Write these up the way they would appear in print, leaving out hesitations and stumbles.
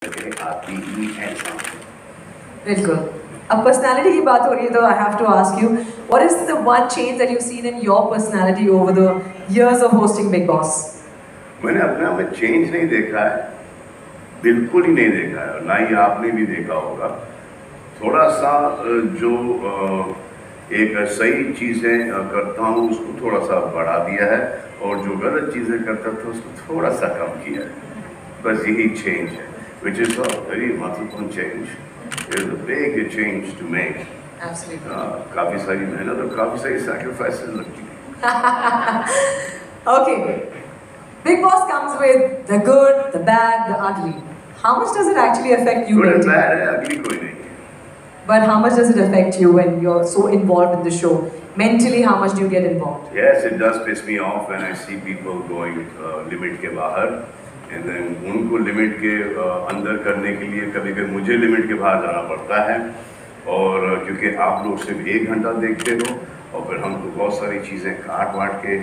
आती ही ऐसा। बिल्कुल। अब पर्सनालिटी की बात हो रही है तो I have to ask you what is the one change that you seen in your personality over the years of hosting Bigg Boss? मैंने अपने आप में चेंज नहीं देखा है, बिल्कुल ही नहीं देखा है, ना ही आपने भी देखा होगा। थोड़ा सा जो एक सही चीज़ें करता हूँ उसको थोड़ा सा बढ़ा दिया है, और जो गलत चीज़ें करता था उसको थोड़ा सा कम किया है। बस यही चेंज है, विच इज़ अ वेरी महत्वपूर्ण change. It is a big change to make. काफ़ी सारी मेहनत और काफ़ी सारी सैक्रिफाइसेस लगती है। Okay. Big Boss comes with the good, the bad, the ugly. How much does it actually affect you? Good and mentally? bad है, अगली कोई नहीं है। But how much does it affect you when you're so involved in the show? Mentally, how much do you get involved? Yes, it does piss me off when I see people going limit के बाहर, and then उनको limit के अंदर करने के लिए कभी कभी मुझे लिमिट के बाहर जाना पड़ता है। और क्योंकि आप लोग सिर्फ 1 घंटा देखते हो और फिर हमको बहुत सारी चीज़ें काट वाट के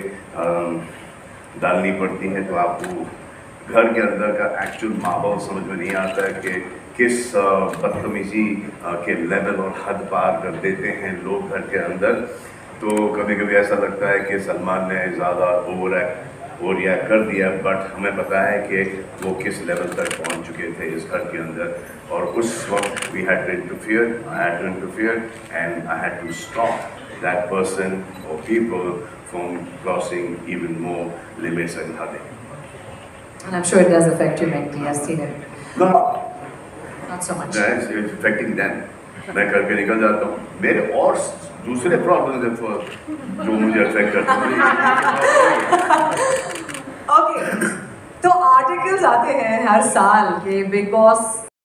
डालनी पड़ती हैं, तो आपको घर के अंदर का एक्चुअल माहौल समझ में नहीं आता है कि किस बदतमीजी के लेवल और हद पार कर देते हैं लोग घर के अंदर। तो कभी कभी ऐसा लगता है कि सलमान ने ज़्यादा ओवर रिएक्ट कर दिया, बट हमें पता है कि वो किस लेवल तक पहुंच चुके थे इस घर के अंदर। और उस वक्त we had to interfere, I had to interfere and I had to stop that person or people from crossing even more limits and hurting. And I'm sure it does affect you mentally. I've seen it. No, not so much. It's affecting them. मैं करके निकल जाता हूँ, मेरे और दूसरे problems हैं जो मुझे अफेक्ट करते हैं। Okay. तो आर्टिकल्स आते हैं हर साल के बिग बॉस